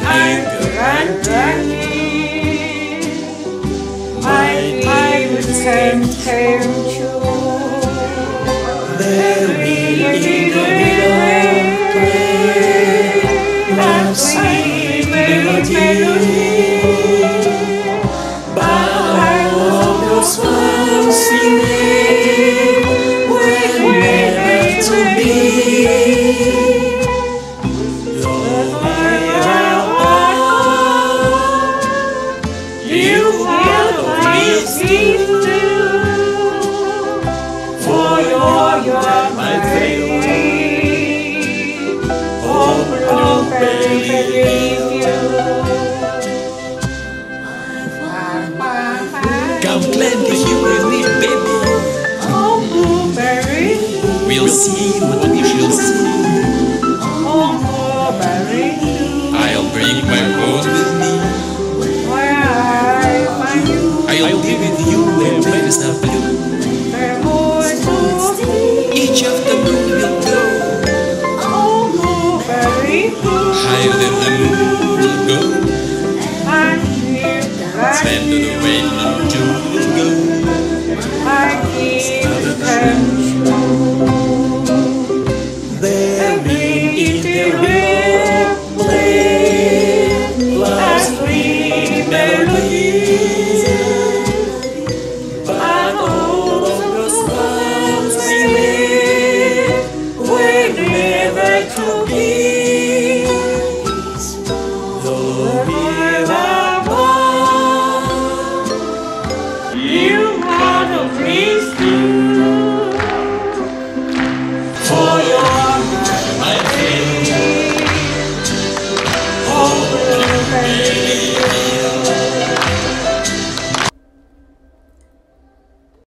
and running. My dreams came true. There in the middle of sweet melody, but all those words we made were never to be. You have always been true, for you're my baby. Oh, baby, you. I'm glad that you with me, baby. Oh, blueberry. We'll see what we shall see. Oh, blueberry. I'll bring my rose with me. Where I find you. I'll be with you when skies are blue. There was no Each afternoon we'll go oh, blueberry. higher than the moon will go. I'm here to Spend the rain and June will go. I keep true. There in the real play, last sweet melodies. But all those words we made were never to be. Though we're apart, You had a place to for you're my baby. Oh, baby.